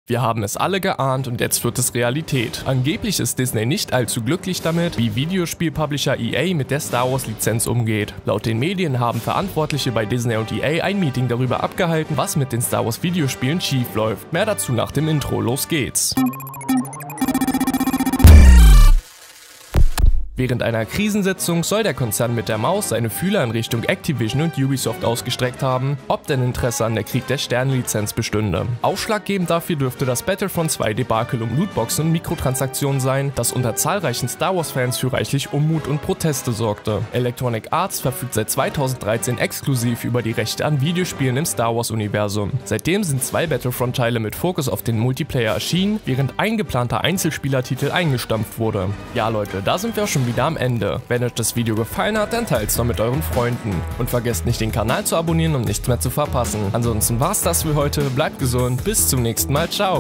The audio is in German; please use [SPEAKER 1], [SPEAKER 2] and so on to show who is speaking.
[SPEAKER 1] Wir haben es alle geahnt und jetzt wird es Realität. Angeblich ist Disney nicht allzu glücklich damit, wie Videospielpublisher EA mit der Star Wars Lizenz umgeht. Laut den Medien haben Verantwortliche bei Disney und EA ein Meeting darüber abgehalten, was mit den Star Wars Videospielen schief läuft. Mehr dazu nach dem Intro, los geht's. Während einer Krisensitzung soll der Konzern mit der Maus seine Fühler in Richtung Activision und Ubisoft ausgestreckt haben, ob denn Interesse an der Krieg der Sterne-Lizenz bestünde. Ausschlaggebend dafür dürfte das Battlefront 2 Debakel um Lootboxen und Mikrotransaktionen sein, das unter zahlreichen Star Wars-Fans für reichlich Unmut und Proteste sorgte. Electronic Arts verfügt seit 2013 exklusiv über die Rechte an Videospielen im Star Wars-Universum. Seitdem sind 2 Battlefront-Teile mit Fokus auf den Multiplayer erschienen, während ein geplanter Einzelspielertitel eingestampft wurde. Ja Leute, da sind wir schon wieder am Ende. Wenn euch das Video gefallen hat, dann teilt es doch mit euren Freunden. Und vergesst nicht den Kanal zu abonnieren, um nichts mehr zu verpassen. Ansonsten war's das für heute, bleibt gesund, bis zum nächsten Mal, ciao!